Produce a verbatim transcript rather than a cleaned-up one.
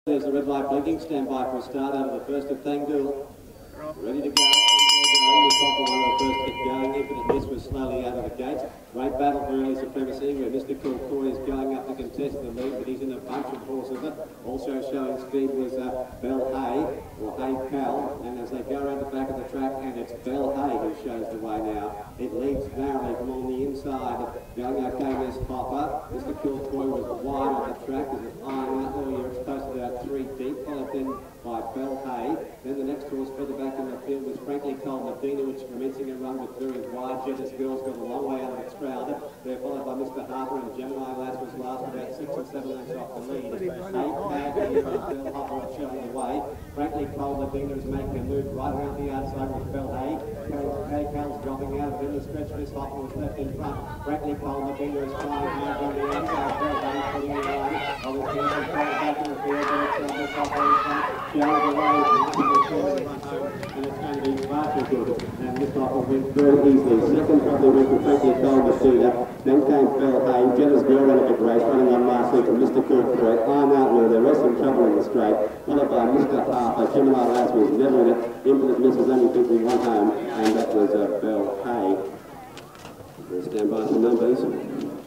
There's the red light blinking. Stand by for a start out of the first of Thangul. Ready to go. The top of one of the first hit going. Infinite Miss was slowly out of the gates. Great battle for early supremacy where Mister Kilcoy is going up to contest the lead, but he's in a bunch of horses. Also showing speed was uh, Bell Hay, or Hay Cal, and as they go around the back of the track, and it's Bell Hay who shows the way now. It leads narrowly from on the inside. Going okay, Miss Hopper. Mister Kilcoy was wide on the track. There's an iron out there. You're exposed to about three deep, followed then by Bell Hay. Then the next horse further back in the field was Frankly Cold Medina, which commencing a run with very wide. Jettis Girls got a long way out of its crowd. They're followed by Mister Harper, and Gemini Lass was last about six or seven lengths off the lead. Eight Bad and Bell Hopper are showing the way. Frankly Cold Medina is making a move right around the outside with Bell Hay. Hay Cal's dropping out, and in the stretch Miss Hopper was left in front. Frankly Cold Medina is trying hard on the outside. Bell Hay putting it away. I was going to come back in the field, but it's uh, Miss Hopper in front. She out of the way, and it's going to be far too good. And Miss Hopper went very easily. Second probably went to Frankly Cold Medina. Then came Bell Hay. Jenna's Girl ran a big race, running on last week from Mister Kilcoy. I'm out with the rest in trouble in the straight. Followed by Mister Harper. Gemini Lass was never in it. Infinite Miss was only thinking one home, and that was uh, Bell Hay. We'll stand by some numbers.